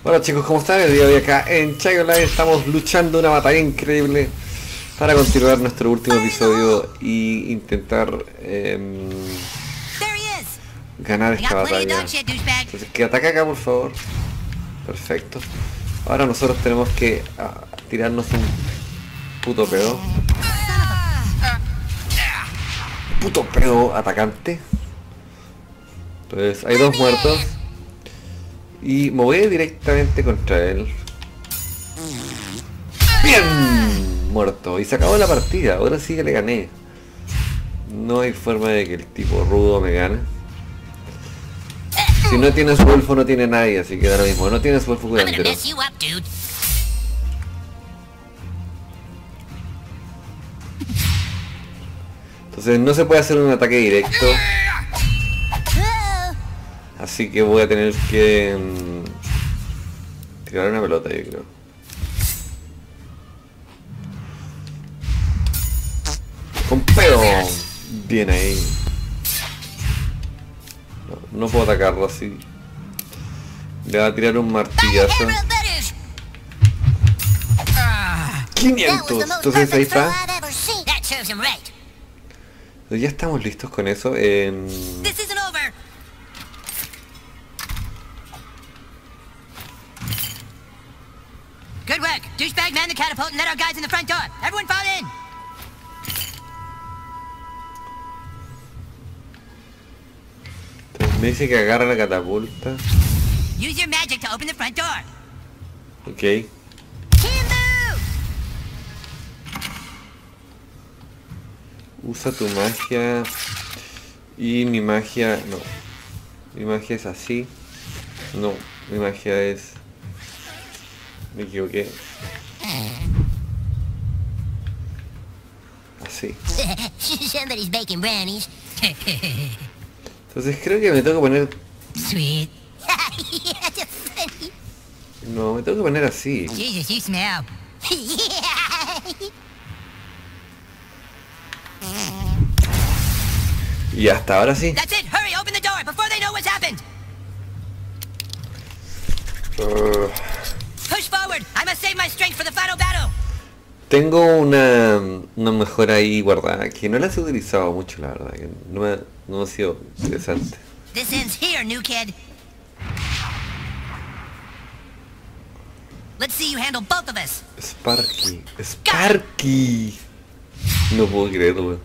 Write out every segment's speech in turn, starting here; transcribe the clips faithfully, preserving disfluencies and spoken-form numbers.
Hola chicos, ¿cómo están? El día de hoy acá en Chayo Live estamos luchando una batalla increíble para continuar nuestro último episodio y intentar eh, ganar esta batalla. Entonces que ataque acá, por favor. Perfecto. Ahora nosotros tenemos que uh, tirarnos un puto pedo. Puto pedo atacante. Entonces hay dos muertos. Y me voy directamente contra él. ¡Bien! Muerto. Y se acabó la partida. Ahora sí que le gané. No hay forma de que el tipo rudo me gane. Si no tiene su elfo no tiene nadie, así que da lo mismo. No tiene su elfo curandero. Entonces no se puede hacer un ataque directo. Así que voy a tener que mmm, tirar una pelota, yo creo. ¡Con pedo! Bien ahí. No, no puedo atacarlo así. Le va a tirar un martillazo. quinientos. Entonces ahí está. Entonces ya estamos listos con eso. Eh, Good work! Douchebag, man the catapult and let our guys in the front door! Everyone fall in! Entonces me dice que agarra la catapulta. Use your magic to open the front door! Ok. Usa tu magia. Y mi magia... no. Mi magia es así. No, mi magia es... me equivoqué. Así. Somebody's baking brownies. Entonces creo que me tengo que poner... Sweet. no, me tengo que poner así. Jesus, you smell. Y hasta ahora sí. That's it. Hurry, open the door before they know what's happened. Uh, Push forward. I must save my strength for the final battle. tengo una, una mejora ahí guardada que no la he utilizado mucho, la verdad. Que no, me, no ha sido interesante. This ends here, new kid. Let's see you handle both of us. Sparky. Sparky. No puedo creerlo.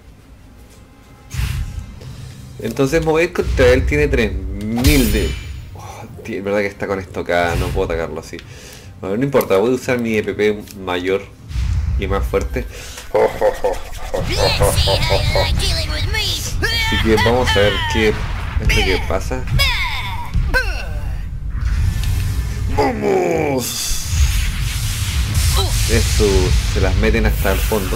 Entonces me voy a ir contra él. Tiene tres mil de... oh, es verdad que está con esto acá. No puedo atacarlo así. Bueno, no importa. Voy a usar mi E P P mayor y más fuerte. Así que vamos a ver qué es lo que pasa. ¡Vamos! Eso, se las meten hasta el fondo.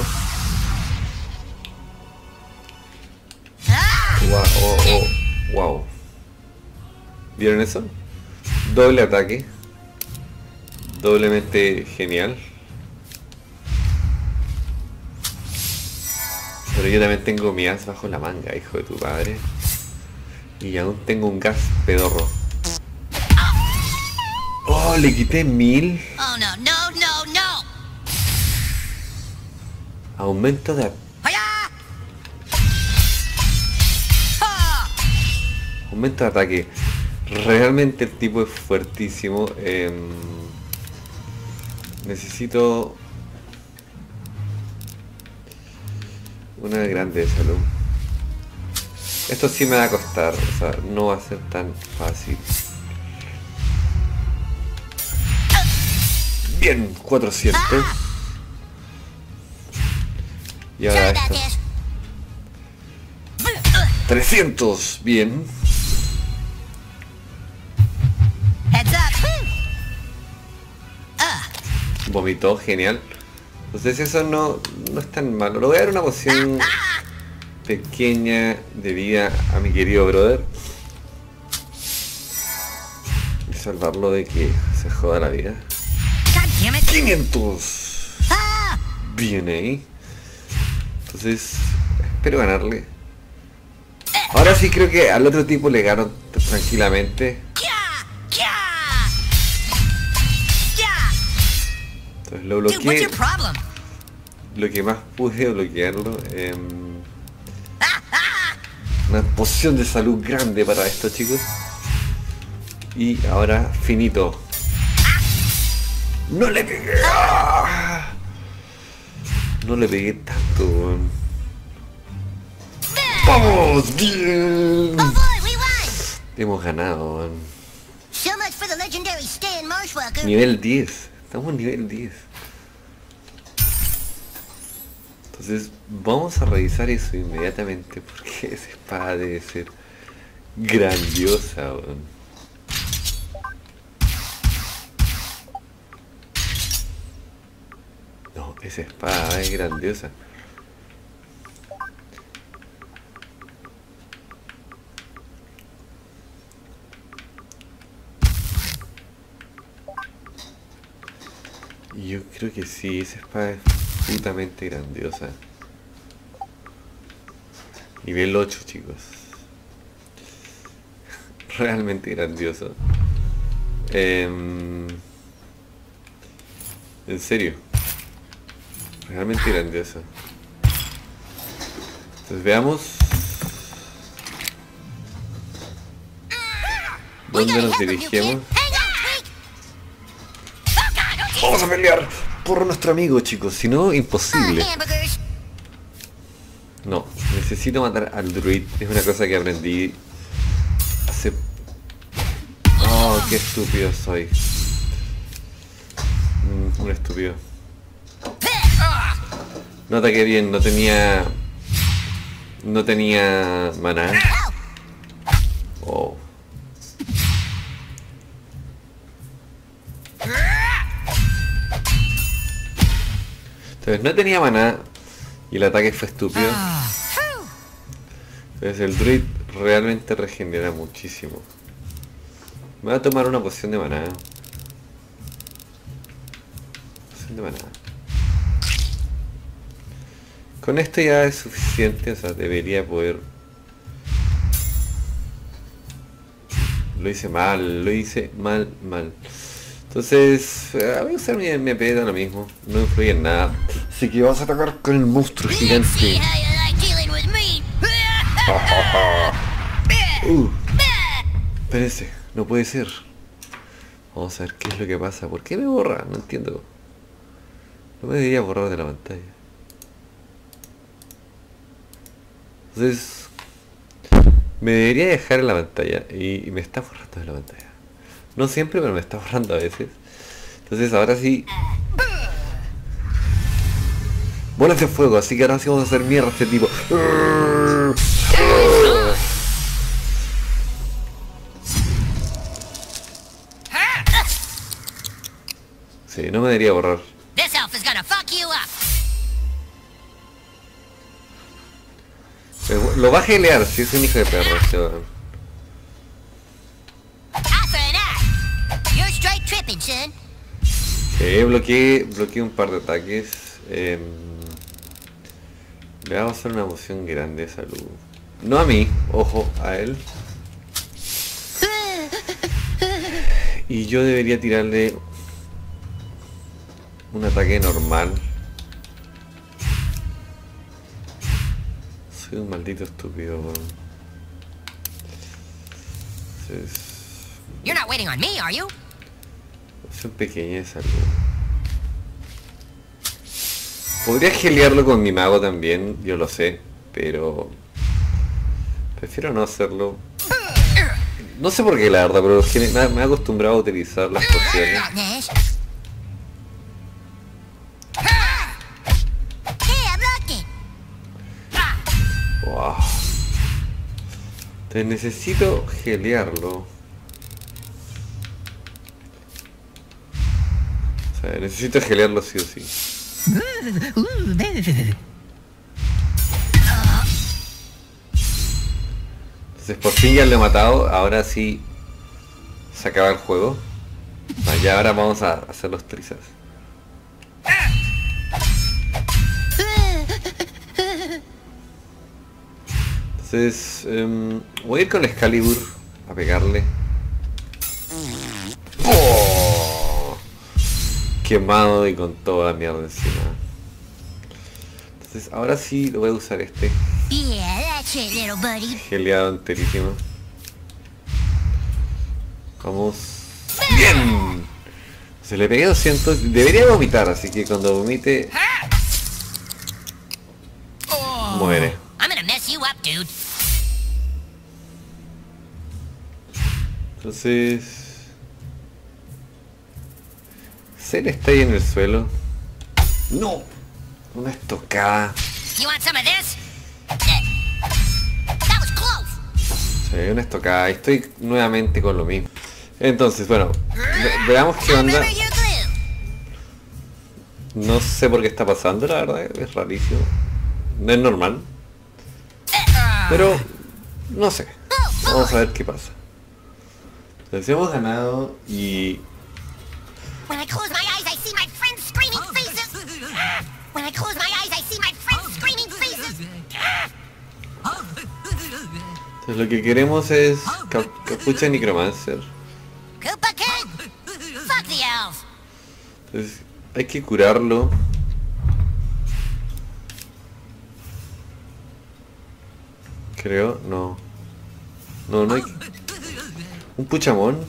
Wow, oh, oh, wow. ¿Vieron eso? Doble ataque. Doblemente genial. Pero yo también tengo mi as bajo la manga, hijo de tu padre. Y aún tengo un gas pedorro. Oh, le quité mil. Oh no, no, no, no. Aumento de... aumento de ataque. Realmente el tipo es fuertísimo. Eh, necesito una grande de salud. Esto sí me va a costar, o sea, no va a ser tan fácil. Bien, cuatrocientos. Y ahora esto. trescientos, bien. Vomitó, genial. Entonces eso no, no es tan malo. Le voy a dar una poción pequeña de vida a mi querido brother. Y salvarlo de que se joda la vida. quinientos. Bien ahí. Entonces espero ganarle. Ahora sí creo que al otro tipo le gano tranquilamente. Entonces lo Dude, what's bloqueé. your problem? Lo que más pude bloquearlo. Eh, una poción de salud grande para esto, chicos. Y ahora finito. No le pegué. ¡Ah! No le pegué tanto, weón. ¡Vamos! ¡Bien! Oh boy, we won! Hemos ganado, weón. So much for the legendary Stan Marshwalker. Nivel diez. Estamos en nivel diez. Entonces vamos a revisar eso inmediatamente porque esa espada debe ser grandiosa, weón. No, esa espada es grandiosa. Yo creo que sí, esa espada es putamente grandiosa. Nivel ocho, chicos. Realmente grandioso. Eh, en serio. Realmente grandioso. Entonces veamos dónde nos dirigimos. Vamos a pelear por nuestro amigo, chicos, si no, imposible. No, necesito matar al druid, es una cosa que aprendí hace... Oh, qué estúpido soy. Mm, un estúpido. No ataqué bien, no tenía... No tenía maná. Oh. Entonces no tenía maná y el ataque fue estúpido. Entonces el druid realmente regenera muchísimo. Me voy a tomar una poción de maná. Poción de maná. Con esto ya es suficiente, o sea, debería poder... Lo hice mal, lo hice mal, mal. Entonces, eh, voy a usar mi M P, da lo mismo, no influye en nada. Así que vamos a atacar con el monstruo gigante. uh, espérense, no puede ser. Vamos a ver qué es lo que pasa. ¿Por qué me borra? No entiendo. No me debería borrar de la pantalla. Entonces, me debería dejar en la pantalla y, y me está borrando de la pantalla. No siempre, pero me está borrando a veces. Entonces ahora sí. Bolas de fuego, así que ahora sí vamos a hacer mierda a este tipo. Sí, no me debería borrar. Pero lo va a gelear, si es un hijo de perro este weón. Sí, bloqueé, bloqueé un par de ataques. Eh, le vamos a hacer una poción grande de salud. No a mí, ojo, a él. Y yo debería tirarle un ataque normal. Soy un maldito estúpido, man. Entonces, You're not waiting on me, are you? poción pequeña de salud. Podría gelearlo con mi mago también, yo lo sé, pero prefiero no hacerlo. No sé por qué, la verdad, pero me he acostumbrado a utilizar las pociones. Wow. Entonces necesito gelearlo. O sea, necesito gelearlo sí o sí. Entonces por fin ya lo he matado, ahora sí se acaba el juego. Ah, ya ahora vamos a hacer los trizas. Entonces um, voy a ir con el Excalibur a pegarle. ¡Oh! quemado y con toda la mierda encima. Entonces ahora sí lo voy a usar este. Yeah, that's it, little buddy. Geleado enterísimo. Vamos. ¡Bien! Se le pegué doscientos. Debería vomitar, así que cuando vomite... muere. I'm gonna mess you up, dude. Entonces... Cell está ahí en el suelo. ¡No! Una estocada. You want some of this? That was close. Sí, una estocada. Y estoy nuevamente con lo mismo. Entonces, bueno, ve veamos qué onda. Remember your glue. No sé por qué está pasando, la verdad, es rarísimo. No es normal. Pero, no sé. Vamos a ver qué pasa. Entonces hemos ganado y... When I close my eyes, I see my friends' screaming faces. When I close my eyes, I see my friends' screaming faces. Entonces lo que queremos es cap Capucha Necromancer. Koopa King! Fuck the elves! Entonces hay que curarlo. Creo, no. No, no hay... Un Puchamón.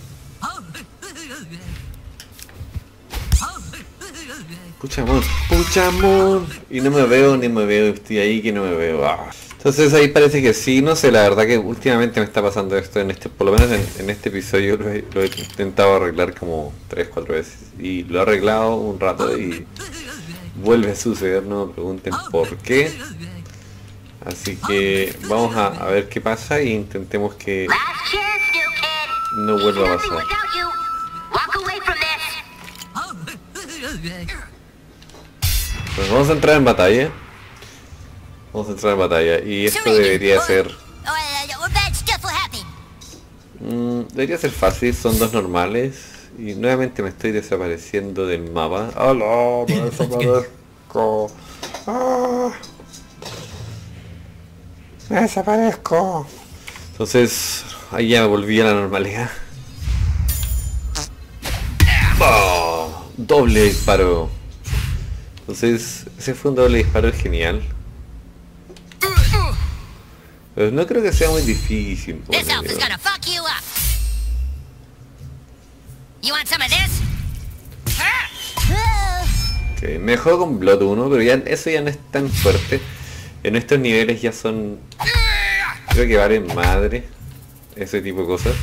Puchamón, Puchamón. Y no me veo, ni me veo, estoy ahí que no me veo. Ah. Entonces ahí parece que sí, no sé, la verdad que últimamente me está pasando esto en este, por lo menos en, en este episodio lo he, lo he intentado arreglar como tres, cuatro veces. Y lo he arreglado un rato y vuelve a suceder, no me pregunten por qué. Así que vamos a, a ver qué pasa e intentemos que no vuelva a pasar. Pues vamos a entrar en batalla. Vamos a entrar en batalla y esto debería ser... Mmm, debería ser fácil, son dos normales. Y nuevamente me estoy desapareciendo del mapa. ¡Hola! Me desaparezco. ¡Ah! Me desaparezco. Entonces, ahí ya me volví a la normalidad. ¡Oh! Doble disparo. Entonces, ese fue un doble disparo genial. Pero no creo que sea muy difícil. This elf is gonna fuck you up. You want some of this? Okay, me juego con Blood uno, pero ya eso ya no es tan fuerte. En estos niveles ya son... creo que valen madre. Ese tipo de cosas.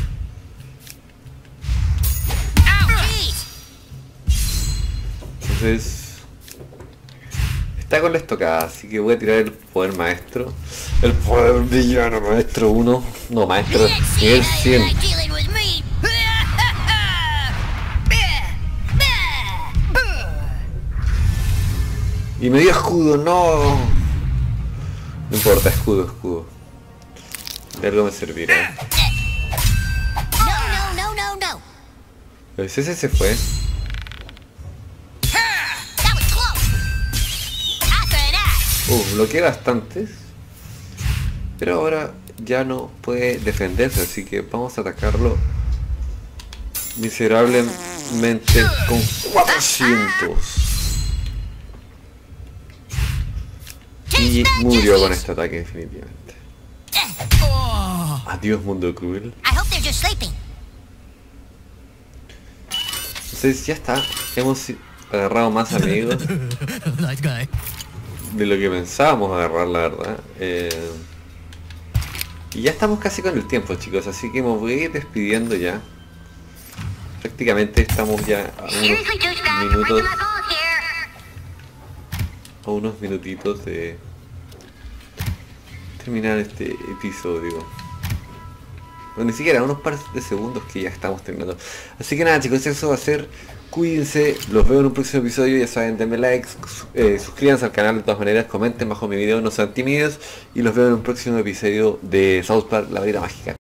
Entonces... está con la estocada, así que voy a tirar el poder maestro. El poder villano maestro uno. No, maestro nivel cien. Y me dio escudo, no. No importa, escudo, escudo. De algo me servirá. No, no, no, no, no. Pues ese se fue. Uh, bloqueé bastantes. Pero ahora ya no puede defenderse, así que vamos a atacarlo miserablemente con cuatrocientos. Y murió con este ataque definitivamente. Adiós, mundo cruel. Entonces ya está, hemos agarrado más amigos de lo que pensábamos agarrar, la verdad. Eh, y ya estamos casi con el tiempo, chicos, así que me voy a ir despidiendo ya. Prácticamente estamos ya a unos minutos, a unos minutitos de terminar este episodio. Bueno, ni siquiera unos par de segundos que ya estamos terminando. Así que nada, chicos, eso va a ser. Cuídense, los veo en un próximo episodio. Ya saben, denme likes, eh, suscríbanse al canal de todas maneras, comenten bajo mi video, no sean tímidos. Y los veo en un próximo episodio de South Park, la vida mágica.